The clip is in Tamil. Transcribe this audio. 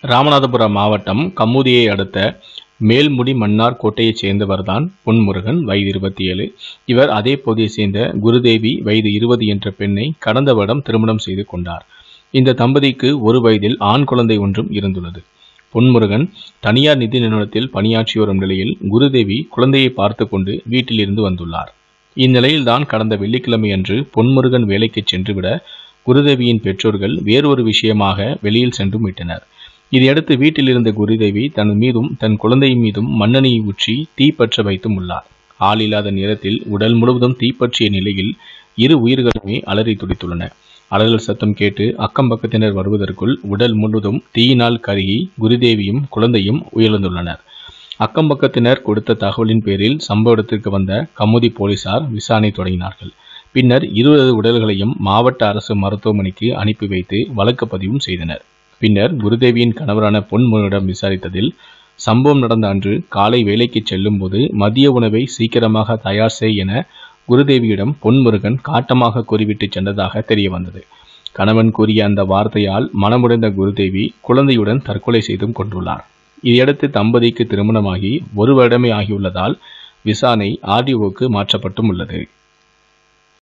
ராமநாதபுரம் மாவட்டம் கமுதியை அடுத்த மேல்முடி மன்னார் கோட்டையைச் சேர்ந்தவர்தான் பொன்முருகன், வயது 27. இவர் அதே பகுதியைச் சேர்ந்த குருதேவி, வயது 20 என்ற பெண்ணை கடந்த வருடம் திருமணம் செய்து கொண்டார். இந்த தம்பதிக்கு ஒரு வயதில் ஆண் குழந்தை ஒன்றும் இருந்துள்ளது. பொன்முருகன் தனியார் நிதி நிறுவனத்தில் பணியாற்றி வரும் நிலையில் குருதேவி குழந்தையை பார்த்து கொண்டு வீட்டில் இருந்து வந்துள்ளார். இந்நிலையில்தான் கடந்த வெள்ளிக்கிழமை அன்று பொன்முருகன் வேலைக்கு சென்றுவிட குருதேவியின் பெற்றோர்கள் வேறொரு விஷயமாக வெளியில் சென்று விட்டனர். இதையடுத்து வீட்டில் இருந்த குருதேவி தன் மீதும் தன் குழந்தை மீதும் மண்ணெண்ணெயை ஊற்றி தீப்பற்ற வைத்தும் உள்ளார். ஆள் இல்லாத நேரத்தில் உடல் முழுவதும் தீப்பற்றிய நிலையில் இரு உயிர்களுமே அலறி துடித்துள்ளன. அலறல் சத்தம் கேட்டு அக்கம் பக்கத்தினர் வருவதற்குள் உடல் முழுவதும் தீயினால் கருகி குருதேவியும் குழந்தையும் உயிரிழந்துள்ளனர். அக்கம் பக்கத்தினர் கொடுத்த தகவலின் பேரில் சம்பவ இடத்திற்கு வந்த கமுதி போலீசார் விசாரணை தொடங்கினார்கள். பின்னர் 20 உடல்களையும் மாவட்ட அரசு மருத்துவமனைக்கு அனுப்பி வைத்து வழக்கு பதிவும் செய்தனர். பின்னர் குருதேவியின் கணவரான பொன்முருகனிடம் விசாரித்ததில், சம்பவம் நடந்த அன்று காலை வேலைக்கு செல்லும் போது மதிய உணவை சீக்கிரமாக தயார் செய் என குருதேவியிடம் பொன்முருகன் காட்டமாக கூறிவிட்டு சென்றதாக தெரிய வந்தது. கணவன் கூறிய அந்த வார்த்தையால் மனமுடைந்த குருதேவி குழந்தையுடன் தற்கொலை செய்தும் கொண்டுள்ளார். இதையடுத்து தம்பதிக்கு திருமணமாகி 1 வருடமே ஆகியுள்ளதால் விசாரணை RDOக்கு மாற்றப்பட்டும் உள்ளது.